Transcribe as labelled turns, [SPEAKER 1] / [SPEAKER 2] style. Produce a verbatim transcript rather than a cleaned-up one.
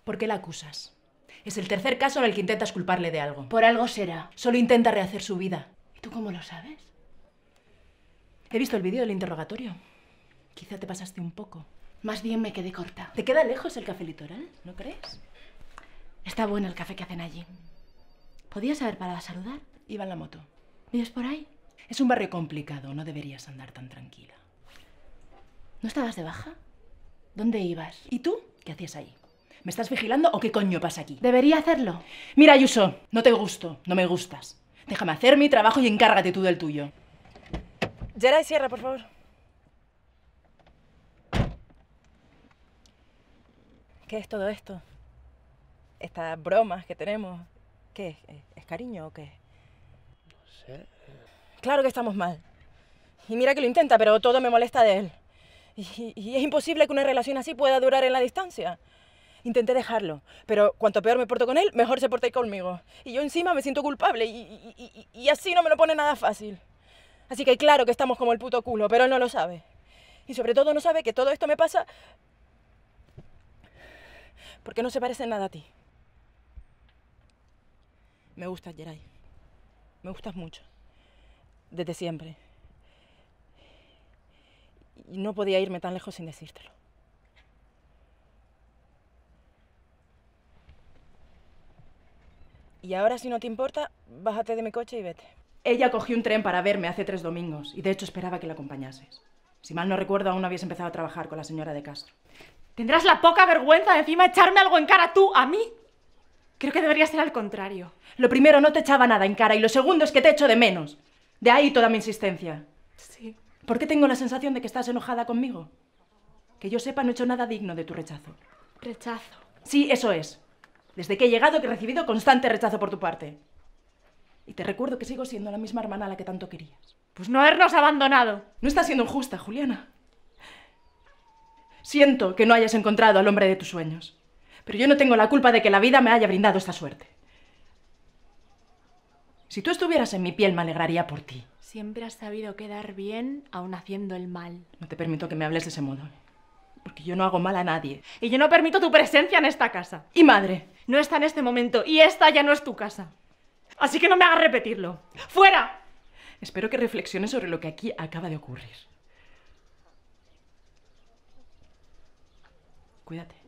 [SPEAKER 1] ¿Por qué la acusas? Es el tercer caso en el que intentas culparle de algo.
[SPEAKER 2] Por algo será.
[SPEAKER 1] Solo intenta rehacer su vida.
[SPEAKER 2] ¿Y tú cómo lo sabes?
[SPEAKER 1] He visto el vídeo del interrogatorio. Quizá te pasaste un poco.
[SPEAKER 2] Más bien me quedé corta.
[SPEAKER 1] ¿Te queda lejos el Café Litoral? ¿No crees?
[SPEAKER 2] Está bueno el café que hacen allí. ¿Podías haber parado a saludar?
[SPEAKER 1] Iba en la moto.
[SPEAKER 2] ¿Vives por ahí?
[SPEAKER 1] Es un barrio complicado, no deberías andar tan tranquila.
[SPEAKER 2] ¿No estabas de baja? ¿Dónde ibas?
[SPEAKER 1] ¿Y tú? ¿Qué hacías ahí? ¿Me estás vigilando o qué coño pasa aquí?
[SPEAKER 2] ¿Debería hacerlo?
[SPEAKER 1] Mira, Ayuso, no te gusto, no me gustas. Déjame hacer mi trabajo y encárgate tú del tuyo.
[SPEAKER 3] Geray, cierra, por favor. ¿Qué es todo esto? Estas bromas que tenemos, ¿qué es? ¿Es cariño o qué?
[SPEAKER 4] No sé.
[SPEAKER 3] Claro que estamos mal. Y mira que lo intenta, pero todo me molesta de él. Y, y es imposible que una relación así pueda durar en la distancia. Intenté dejarlo, pero cuanto peor me porto con él, mejor se porta conmigo. Y yo encima me siento culpable y, y, y, y así no me lo pone nada fácil. Así que claro que estamos como el puto culo, pero él no lo sabe. Y sobre todo no sabe que todo esto me pasa porque no se parece en nada a ti. Me gustas, Geray. Me gustas mucho. Desde siempre. Y no podía irme tan lejos sin decírtelo. Y ahora, si no te importa, bájate de mi coche y vete.
[SPEAKER 1] Ella cogió un tren para verme hace tres domingos y de hecho esperaba que la acompañases. Si mal no recuerdo, aún no habías empezado a trabajar con la señora de Castro.
[SPEAKER 5] ¿Tendrás la poca vergüenza de encima echarme algo en cara tú, a mí? Creo que debería ser al contrario.
[SPEAKER 1] Lo primero, no te echaba nada en cara y lo segundo es que te echo de menos. De ahí toda mi insistencia.
[SPEAKER 5] Sí.
[SPEAKER 1] ¿Por qué tengo la sensación de que estás enojada conmigo? Que yo sepa, no he hecho nada digno de tu rechazo.
[SPEAKER 5] Rechazo.
[SPEAKER 1] Sí, eso es. Desde que he llegado que he recibido constante rechazo por tu parte. Y te recuerdo que sigo siendo la misma hermana a la que tanto querías.
[SPEAKER 5] Pues no habernos abandonado.
[SPEAKER 1] No estás siendo injusta, Juliana. Siento que no hayas encontrado al hombre de tus sueños, pero yo no tengo la culpa de que la vida me haya brindado esta suerte. Si tú estuvieras en mi piel, me alegraría por ti.
[SPEAKER 5] Siempre has sabido quedar bien, aun haciendo el mal.
[SPEAKER 1] No te permito que me hables de ese modo, porque yo no hago mal a nadie.
[SPEAKER 5] Y yo no permito tu presencia en esta casa.
[SPEAKER 1] ¿Y madre?
[SPEAKER 5] No está en este momento, y esta ya no es tu casa. Así que no me hagas repetirlo. ¡Fuera!
[SPEAKER 1] Espero que reflexiones sobre lo que aquí acaba de ocurrir. Cuídate.